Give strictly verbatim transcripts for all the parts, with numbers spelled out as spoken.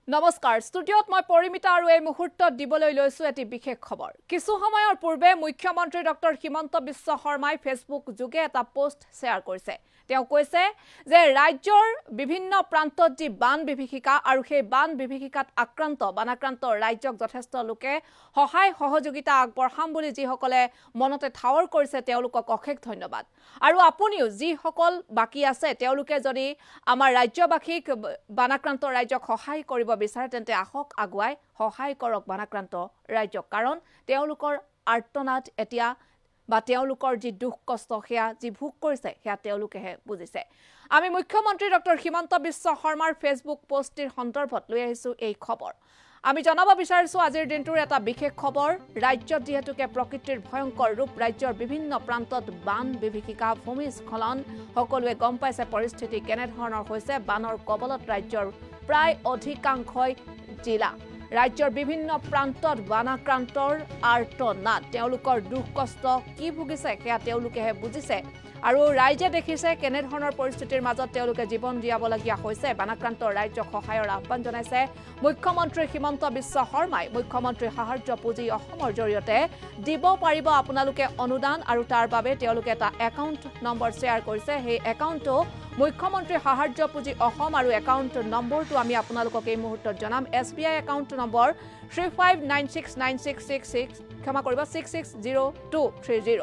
নমস্কাৰ ষ্টুডিঅত মই পৰিমিতা আৰু এই মুহূৰ্তত দিবলৈ লৈছো এটি বিশেষ খবৰ কিছু সময়ৰ পূৰ্বে মুখ্যমন্ত্ৰী ডক্টৰ হিমন্ত বিশ্ব শৰ্মাই ফেসবুক যোগে এটা পোষ্ট শেয়াৰ কৰিছে তেওঁ কৈছে যে ৰাজ্যৰ বিভিন্ন প্ৰান্তত যি বান বিভীষিকা আৰু সেই বান বিভীষিকাত আক্ৰান্ত বানাক্ৰান্ত ৰাজ্যক যথেষ্ট লোকে সহায় সহযোগিতা আগবঢ়াম বুলি যি সকলে মনতে ঠাৱৰ কৰিছে তেওঁলোকক অশেষ ধন্যবাদ আৰু আপুনিও যি সকল বাকি আছে তেওঁলোকে যদি আমাৰ ৰাজ্যবাসীক বানাক্ৰান্ত ৰাজ্যক সহায় কৰিব বিচাৰে তেন্তে আহক আগুৱাই সহায় কৰক বানাক্ৰান্ত ৰাজ্যক কাৰণ তেওঁলোকৰ আৰ্তনাদ এতিয়া বা তেওঁলোকৰ যি দুখ কষ্ট হেয়া যি ভোগ কৰিছে হেয়া তেওঁলোকেহে বুজিছে আমি মুখ্যমন্ত্ৰী ডক্টৰ হিমন্ত বিশ্ব শৰ্মাৰ ফেসবুক পোষ্টৰ সন্দৰ্ভত লৈ আহিছো এই খবৰ আমি জনাব বিচাৰিছো আজিৰ দিনটোৰ এটা বিশেষ খবৰ ৰাজ্যত যেহেতুকে প্ৰকৃতিৰ ভয়ংকৰ ৰূপ ৰাজ্যৰ বিভিন্ন প্ৰান্তত বান বিভীষিকা ভূমিস্খলন সকলোৱে গম পাইছে পৰিস্থিতি কেনে ধৰণৰ হৈছে বানৰ কবলত ৰাজ্যৰ প্ৰায় অধিকাংশই জিলা ৰাজ্যৰ বিভিন্ন প্ৰান্তত বানাক্ৰান্তৰ আৰ্তনাদ তেওঁলোকৰ দুখ কষ্ট কি ভুগিছে হেয়া তেওঁলোকেহে বুজিছে আৰু ৰাজ্যে দেখিছে কেনে ধৰণৰ পৰিস্থিতিৰ মাজত তেওঁলোকে জীৱন দিয়াবলগীয়া হৈছে বানাক্ৰান্ত ৰাজ্যক সহায়ৰ আহ্বান জনাইছে মুখ্যমন্ত্ৰী হিমন্ত বিশ্ব শৰ্মাই মুখ্যমন্ত্ৰী সাহায্য পুঁজি অসমৰ জৰিয়তে দিব পাৰিব আপোনালোকে অনুদান আৰু তাৰ বাবে তেওঁলোকে এটা একাউণ্ট নম্বৰ শ্বেয়াৰ কৰিছে সেই একাউণ্টটো মুখ্যমন্ত্ৰী সাহায্য পুঁজি অসম আৰু একাউণ্ট নম্বৰটো আমি আপোনালোকক এই মুহূৰ্তত জনাম S B I account number three five nine six nine six six six ক্ষমা কৰিব six six zero' two three zero'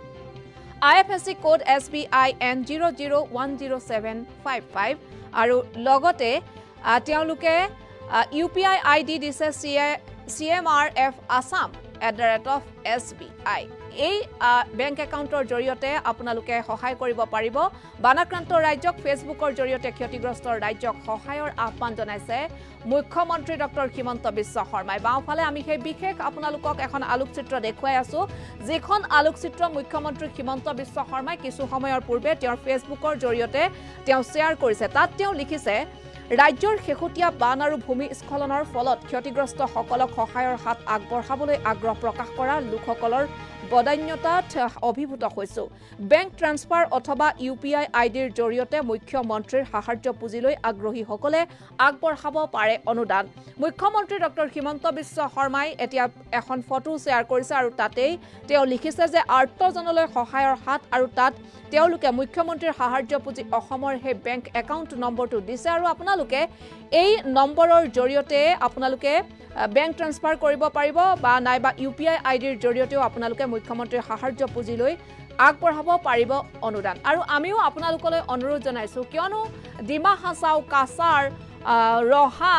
I F S C code S B I N zero zero one zero seven five five আৰু লগতে তেওঁলোকে U P I I D দিছে C M R F Assam at the rate of S B I এই bank একাউণ্টৰ জৰিয়তে আপোনালোকে সহায় কৰিব পাৰিব বানাক্ৰান্ত ৰাজ্যক ফেসবুকৰ জৰিয়তে ক্ষতিগ্ৰস্ত ৰাজ্যক সহায়ৰ আহ্বান জনাইছে মুখ্যমন্ত্ৰী ডক্টৰ হিমন্ত বিশ্ব শৰ্মাই বাওঁফালে আমি সেই বিশেষ আপোনালোকক এখন আলোকচিত্ৰ দেখুৱাই আছো যেখন আলোকচিত্ৰ মুখ্যমন্ত্ৰী হিমন্ত বিশ্ব শৰ্মাই কিছু সময়ৰ পূৰ্বে তেওঁৰ ফেসবুকৰ জৰিয়তে তেওঁ শ্বেয়াৰ কৰিছে তাত তেওঁ লিখিছে ৰাজ্যৰ শেহতীয়া বান আৰু ভূমিস্খলনৰ ফলত ক্ষতিগ্ৰস্ত সকলক সহায়ৰ হাত আগবঢ়াবলৈ আগ্ৰহ প্ৰকাশ কৰা লোকসকলৰ বদান্যতাত অভিভূত হৈছো বেংক ট্ৰান্সফাৰ অথবা ইউ পি আই আইডিৰ জৰিয়তে মুখ্যমন্ত্ৰীৰ সাহায্য পুঁজিলৈ আগ্ৰহীসকলে আগবঢ়াব পাৰে অনুদান মুখ্যমন্ত্ৰী ডক্টৰ হিমন্ত বিশ্ব শৰ্মাই এতিয়া এখন ফটো শ্বেয়াৰ কৰিছে আৰু তাতেই তেওঁ লিখিছে যে আৰ্তজনলৈ সহায়ৰ হাত আৰু তাত তেওঁলোকে মুখ্যমন্ত্ৰীৰ সাহায্য পুঁজি অসমৰ হে বেংক একাউণ্ট নম্বৰটো দিছে আৰু আপোনালোকে এই নম্বৰৰ জৰিয়তে আপোনালোকে বেংক ট্ৰান্সফাৰ কৰিব পাৰিব বা নাইবা ইউ পি আই আইডিৰ জৰিয়তেও আপোনালোকে মুখ্যমন্ত্ৰীৰ সাহায্য পুঁজিলৈ আগবঢ়াব পাৰিব অনুদান আৰু আমিও আপোনালোকলৈ অনুৰোধ জনাইছো কিয়নো ডিমা হাছাও কাছাৰ ৰহা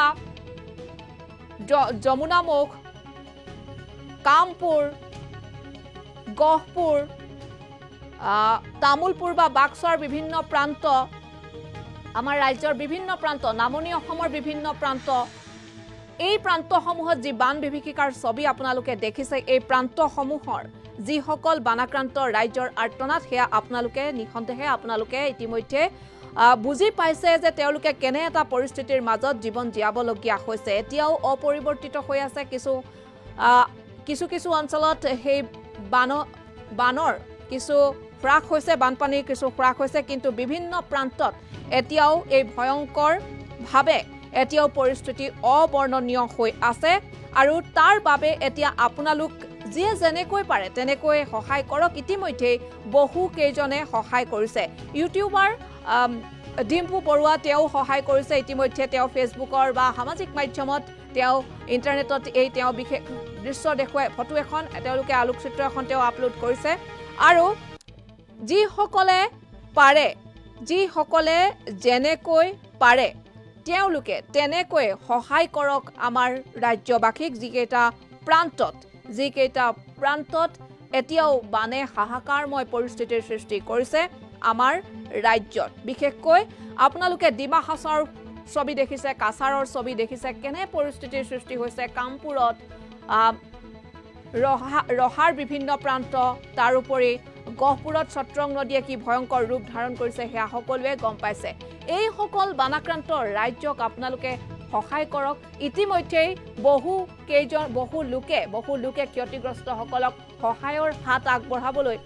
যমুনামুখ কামপুৰ গহপুৰ তামুলপুৰ বা বাক্সাৰ বিভিন্ন প্ৰান্ত আমাৰ ৰাজ্যৰ বিভিন্ন প্ৰান্ত নামনি অসমৰ বিভিন্ন প্ৰান্ত এই প্ৰান্তসমূহত যি বান বিভীষিকাৰ ছবি আপোনালোকে দেখিছে এই প্ৰান্তসমূহৰ যি সকল বানাক্ৰান্ত ৰাজ্যৰ আৰ্তনাদ হেয়া আপোনালোকে নিখন্দেহে আপোনালোকে ইতিমধ্যে বুজি পাইছে যে তেওঁলোকে কেনে এটা পৰিস্থিতিৰ মাজত জীৱন জীয়াবলগীয়া হৈছে এতিয়াও অপৰিৱৰ্তিত হৈ আছে কিছু কিছু কিছু অঞ্চলত সেই বান বানৰ কিছু হ্ৰাস হৈছে বানপানীৰ কিছু হ্ৰাস হৈছে কিন্তু বিভিন্ন প্ৰান্তত এতিয়াও এই ভয়ংকৰ ভাৱে এতিয়াও পৰিস্থিতি অবৰ্ণনীয় হৈ আছে আৰু তাৰ বাবে এতিয়া আপোনালোক যিয়ে যেনেকৈ পাৰে তেনেকৈ সহায় কৰক ইতিমধ্যে বহু কেইজনে সহায় কৰিছে ইউটিউবাৰ ডিম্পু বৰুৱা তেওঁ সহায় কৰিছে ইতিমধ্যে তেওঁ ফেসবুকৰ বা সামাজিক মাধ্যমত তেওঁ ইন্টাৰনেটত এই তেওঁ বিশেষ দৃশ্য দেখুৱাই ফটো এখন তেওঁলোকে আলোকচিত্ৰ এখন তেওঁ আপলোড কৰিছে আৰু যি সকলে পাৰে যি সকলে যেনেকৈ পাৰে তেওঁলোকে তেনেকৈ সহায় কৰক আমাৰ ৰাজ্যবাসীক যিকেইটা প্ৰান্তত যিকেইটা প্ৰান্তত এতিয়াও বানে হাহাকাৰময় পৰিস্থিতিৰ সৃষ্টি কৰিছে আমাৰ ৰাজ্যত বিশেষকৈ আপোনালোকে ডিমা হাছাওৰ ছবি দেখিছে কাছাৰৰ ছবি দেখিছে কেনে পৰিস্থিতিৰ সৃষ্টি হৈছে কামপুৰত ৰহা ৰহাৰ বিভিন্ন প্ৰান্ত তাৰ উপৰি গহপুৰত ছত্ৰং নদীয়ে কি ভয়ংকৰ ৰূপ ধাৰণ কৰিছে হেয়া সকলোৱে গম পাইছে এই সকল বানাক্ৰান্ত ৰাজ্যক আপোনালোকে সহায় কৰক ইতিমধ্যে বহু কেইজন বহু লোকে বহু লোকে ক্ষতিগ্ৰস্ত সকলক সহায়ৰ হাত আগবঢ়াবলৈ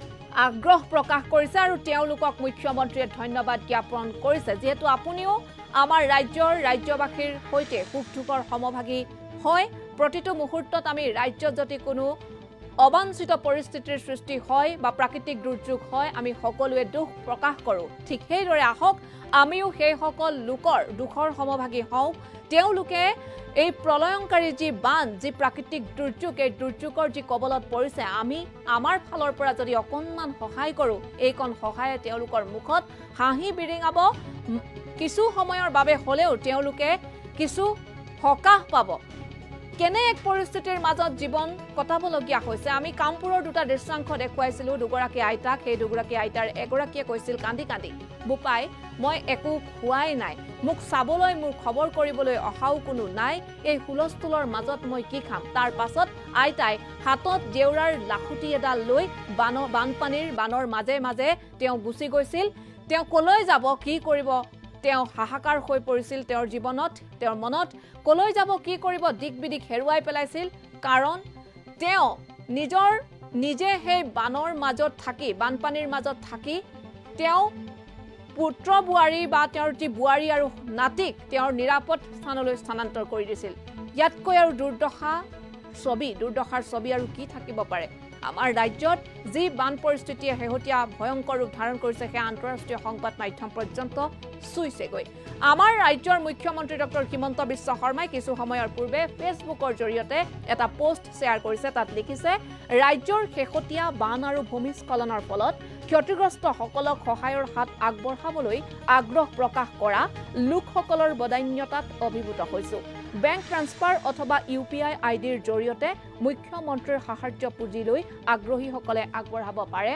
আগ্ৰহ প্ৰকাশ কৰিছে আৰু তেওঁলোকক মুখ্যমন্ত্ৰীয়ে ধন্যবাদ জ্ঞাপন কৰিছে যেহেতু আপুনিও আমাৰ ৰাজ্যৰ ৰাজ্যবাসীৰ সৈতে সুখ দুখৰ সমভাগী হয় প্ৰতিটো মুহূৰ্তত আমি ৰাজ্যত যদি কোনো অবাঞ্ছিত পৰিস্থিতিৰ সৃষ্টি হয় বা প্ৰাকৃতিক দুৰ্যোগ হয় আমি সকলোৱে দুখ প্ৰকাশ কৰোঁ ঠিক সেইদৰে আহক আমিও সেই সকল লোকৰ দুখৰ সমভাগী হওঁ তেওঁলোকে এই প্ৰলয়ংকাৰী যি বান যি প্ৰাকৃতিক দুৰ্যোগ এই দুৰ্যোগৰ যি কবলত পৰিছে আমি আমাৰ ফালৰ পৰা যদি অকণমান সহায় কৰোঁ এইকণ সহায়ে তেওঁলোকৰ মুখত হাঁহি বিৰিঙাব কিছু সময়ৰ বাবে হ'লেও তেওঁলোকে কিছু সকাহ পাব কেনে এক পৰিস্থিতিৰ মাজত জীৱন কটাবলগীয়া হৈছে আমি কামপুৰৰ দুটা দৃশ্যাংশ দেখুৱাইছিলোঁ দুগৰাকী আইতাক সেই দুগৰাকী আইতাৰ এগৰাকীয়ে কৈছিল কান্দি কান্দি বোপাই মই একো খোৱাই নাই মোক চাবলৈ মোৰ খবৰ কৰিবলৈ অহাও কোনো নাই এই হুলস্থুলৰ মাজত মই কি খাম তাৰ পাছত আইতাই হাতত জেউৰাৰ লাখুটি এডাল লৈ বান বানপানীৰ বানৰ মাজে মাজে তেওঁ গুচি গৈছিল তেওঁ কলৈ যাব কি কৰিব তেওঁ হাহাকাৰ হৈ পৰিছিল তেওঁৰ জীৱনত তেওঁৰ মনত কলৈ যাব কি কৰিব দিক বিদিক হেৰুৱাই পেলাইছিল কাৰণ তেওঁ নিজৰ নিজে সেই বানৰ মাজত থাকি বানপানীৰ মাজত থাকি তেওঁ পুত্ৰ বুৱাৰী বা তেওঁৰ যি বুৱাৰী আৰু নাতিক তেওঁৰ নিৰাপদ স্থানলৈ স্থানান্তৰ কৰি দিছিল ইয়াতকৈ আৰু দুৰ্দশা ছবি দুৰ্দশাৰ ছবি আৰু কি থাকিব পাৰে আমাৰ ৰাজ্যত যি বান পৰিস্থিতিয়ে হেহতীয়া ভয়ংকৰ ৰূপ ধাৰণ কৰিছে সেই আন্তঃৰাষ্ট্ৰীয় সংবাদ মাধ্যম পৰ্যন্ত চুইছেগৈ আমাৰ ৰাজ্যৰ মুখ্যমন্ত্ৰী ডক্টৰ হিমন্ত বিশ্ব শৰ্মাই কিছু সময়ৰ পূৰ্বে ফেচবুকৰ জৰিয়তে এটা পোষ্ট শ্বেয়াৰ কৰিছে তাত লিখিছে ৰাজ্যৰ শেহতীয়া বান আৰু ভূমিস্খলনৰ ফলত ক্ষতিগ্ৰস্তসকলক সহায়ৰ হাত আগবঢ়াবলৈ আগ্ৰহ প্ৰকাশ কৰা লোকসকলৰ বদান্যতাত অভিভূত হৈছো বেংক ট্ৰান্সফাৰ অথবা ইউ পি আই আইডিৰ জৰিয়তে মুখ্যমন্ত্ৰীৰ সাহায্য পুঁজিলৈ আগ্ৰহীসকলে আগবঢ়াব পাৰে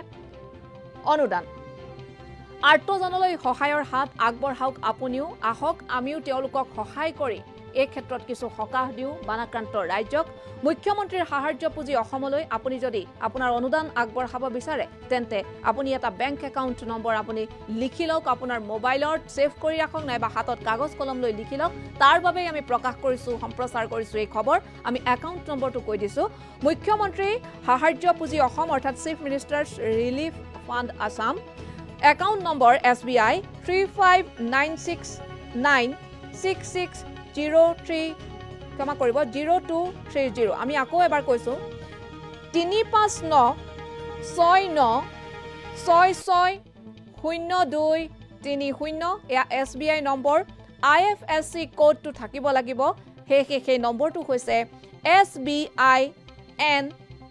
অনুদান আৰ্তজনলৈ সহায়ৰ হাত আগবঢ়াওক আপুনিও আহক আমিও তেওঁলোকক সহায় কৰি এই ক্ষেত্ৰত কিছু সকাহ দিও বানাক্ৰান্ত ৰাজ্যক মুখ্যমন্ত্ৰীৰ সাহায্য পুঁজি অসমলৈ আপুনি যদি আপোনাৰ অনুদান আগবঢ়াব বিচাৰে তেন্তে আপুনি এটা বেংক একাউণ্ট নম্বৰ আপুনি লিখি লওক আপোনাৰ মোবাইলত সেভ কৰি ৰাখক নাইবা হাতত কাগজ কলম লৈ লিখি লওক তাৰ বাবে আমি প্ৰকাশ কৰিছো সম্প্ৰচাৰ কৰিছো এই খবৰ আমি একাউণ্ট নম্বৰটো কৈ দিছো মুখ্যমন্ত্ৰী সাহায্য পুঁজি অসম অৰ্থাৎ chief minister's relief fund Assam account number S B I three five nine six nine six six zero' three ক্ষমা কৰিব জিৰ' টু থ্ৰী জিৰ' আমি আকৌ এবাৰ কৈছোঁ তিনি পাঁচ ন ছয় ন ছয় ছয় শূন্য দুই তিনি শূন্য এয়া S B I number I F S C কোডটো থাকিব লাগিব সেয়েহে সেই নম্বৰটো হৈছে S B I N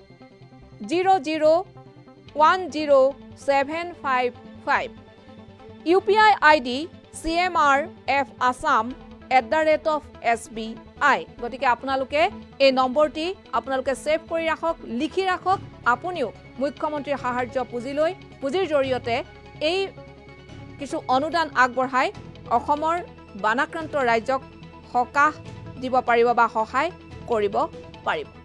zero' zero' one zero' seven five five U P I I D C M R F Assam at the rate of S B I গতিকে আপোনালোকে এই নম্বৰটি আপোনালোকে ছেভ কৰি ৰাখক লিখি ৰাখক আপুনিও মুখ্যমন্ত্ৰীৰ সাহায্য পুঁজিলৈ পুঁজিৰ জৰিয়তে এই কিছু অনুদান আগবঢ়াই অসমৰ বানাক্ৰান্ত ৰাজ্যক সকাহ দিব পাৰিব বা সহায় কৰিব পাৰিব